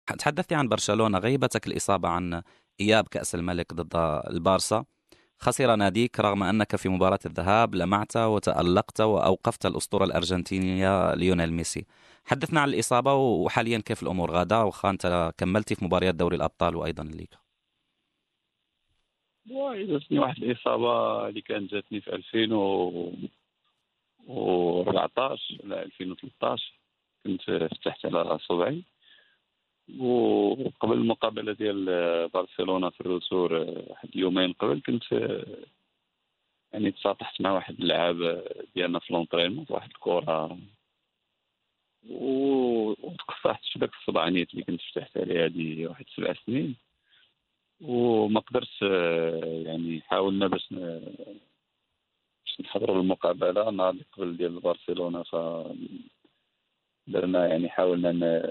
تحدثتي عن برشلونة، غيبتك الإصابة عن إياب كأس الملك ضد البارسا. خسر ناديك رغم أنك في مباراة الذهاب لمعت وتألقت وأوقفت الأسطورة الأرجنتينية ليونيل ميسي. حدثنا عن الإصابة وحاليا كيف الأمور غادة، وأنت كملتي في مباريات دوري الأبطال وأيضا الليغا. جاتني واحد الإصابة اللي كانت جاتني في 2014 لا 2013. كنت فتحت على صبعي، وقبل المقابلة ديال برشلونة في الرسور واحد اليومين قبل كنت يعني تساطحت مع واحد اللاعب ديالنا في لونطرينمون في واحد الكرة، وتقصحت في داك الصبع نيت اللي كنت فتحت عليه هذه واحد 7 سنين. وما قدرتش يعني حاولنا باش نحضروا المقابلة النهار اللي قبل ديال برشلونة، فدرنا يعني حاولنا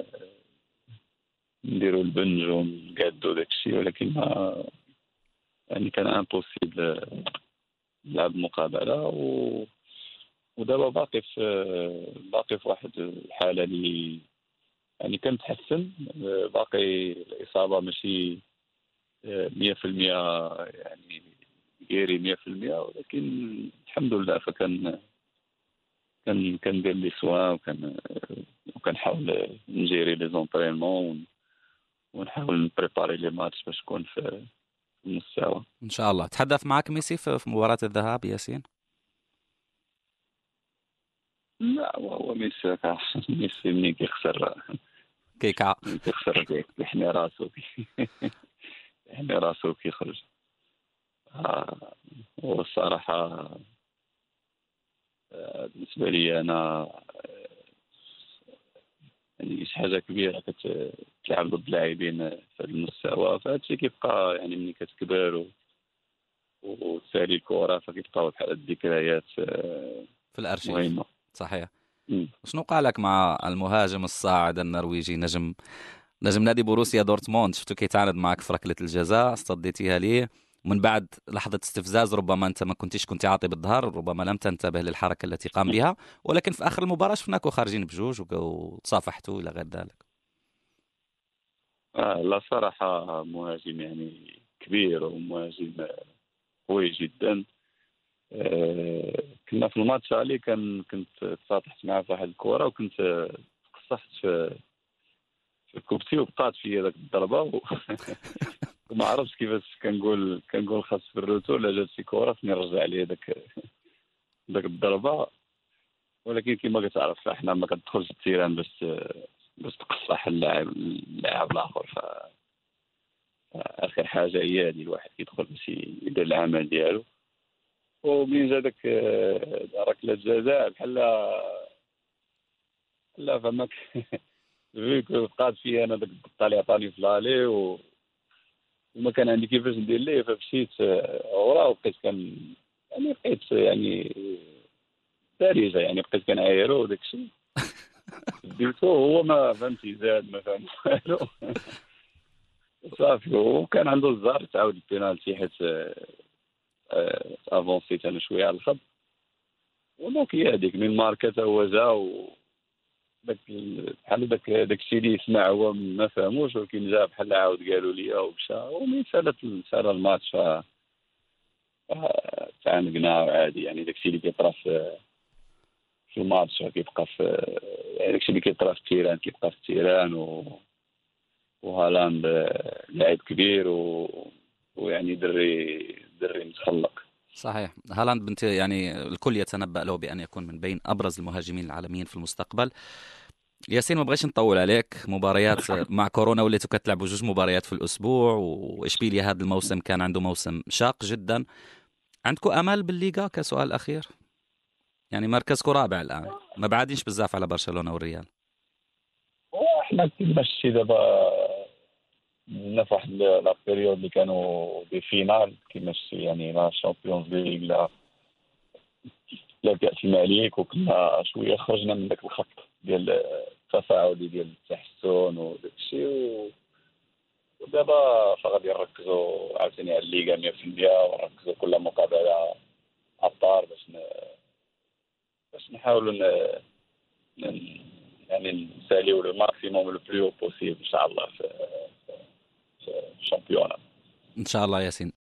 نديروا البنج ونقادوا داك الشيء، ولكن ما يعني كان امبوسيبل نلعب المقابلة. ودابا باقي في واحد الحالة اللي يعني كنتحسن. باقي الإصابة ماشي 100% يعني غيري 100%، ولكن الحمد لله. فكان كندير لي سوا، وكنحاول نجيري لي زونطرينمون، ونحاول نبريباري لي ماتش باش نكون في المستوى. إن شاء الله. تحدث معك ميسي في مباراة الذهاب ياسين؟ لا، هو ميسي ميسي ملي كيكا. كيخسر كيحمي راسو يحمي راسو كيخرج. والصراحة بالنسبة لي أنا يعني شي حاجة كبيرة كتلعب ضد لاعبين في هذا المستوى. فهذا الشيء كيبقى يعني ملي كتكبر وتسالي الكرة، فكيبقاو بحال الذكريات في الأرشيف. مهمة. صحيح. مم. شنو قالك مع المهاجم الصاعد النرويجي، نجم نادي بوروسيا دورتموند؟ شفتو كيتعاند معك في ركلة الجزاء، صديتيها ليه من بعد لحظة استفزاز، ربما أنت ما كنت عاطي بالظهر، ربما لم تنتبه للحركة التي قام بها، ولكن في آخر المباراة شفناكم خارجين بجوج وتصافحتوا إلى غير ذلك. لا صراحة مهاجم يعني كبير، ومهاجم قوي جدا. كنا في الماتش علي كنت تصاطحت معاه في واحد الكرة، وكنت تقصحت في كوبتي، وبقات في ذاك الضربة وما عرفتش كيفاش كنقول خاص في الروتور لا جات شي كرة فين نرجع عليه داك الضربة. ولكن كما كتعرف احنا ما كتدخلش التيران باش تقصح اللاعب الاخر. اخر حاجه هي هذه، الواحد كيدخل باش يدير العمل ديالو. ومين جا داك ركله جزاء بحال فماك فيك بقات فيا انا داك الضغط اللي عطاني في لالي، وما كان عندي كيفاش ندير ليه. فمشيت وراه، وبقيت بقيت يعني دارجه، يعني بقيت كنعايرو وداك الشيء. ديرتو هو ما فهمتي، زاد ما فهم والو. صافي. وكان عنده الزهر تعاود البينالتي، حيت افونسيت انا شويه على الخط. ودونك هي هذيك من ماركا هو جا، داك بحال داك الشيء اللي يسمع هو ما فهموش، ولكن جا بحال عاود قالوا لي ومشى. ومن سالت الماتش تعانقنا عادي. يعني داك الشيء اللي كيطرا في الماتش كيبقى في، يعني داك الشيء اللي كيطرا في التيران كيبقى في التيران. وهالاند لاعب كبير، ويعني دري متخلق. صحيح. هالاند بنت يعني الكل يتنبأ له بأن يكون من بين أبرز المهاجمين العالميين في المستقبل. ياسين، ما بغيتش نطول عليك. مباريات مع كورونا وليتوا كتلعبوا جوج مباريات في الأسبوع، وإشبيليا هذا الموسم كان عنده موسم شاق جدا. عندكم أمل بالليغا كسؤال أخير؟ يعني مركزكم رابع الآن، ما بعدينش بزاف على برشلونة والريال. احنا ماشي دابا لنا في واحد لا بيريود اللي كانوا دي فينال كيما يعني لا شامبيونز ليغ لا كاس الملك، وكنا شويه خرجنا من ذاك الخط ديال التصاعدي ديال التحسن وداك الشيء. ودابا فغادي نركزوا عاوتاني على الليغا 100%، ونركزوا كل مقابله ابطال باش نحاولوا يعني نساليو لو ماكسيموم لو بلو بوسيبل ان شاء الله في الشامبيون. ان شاء الله ياسين.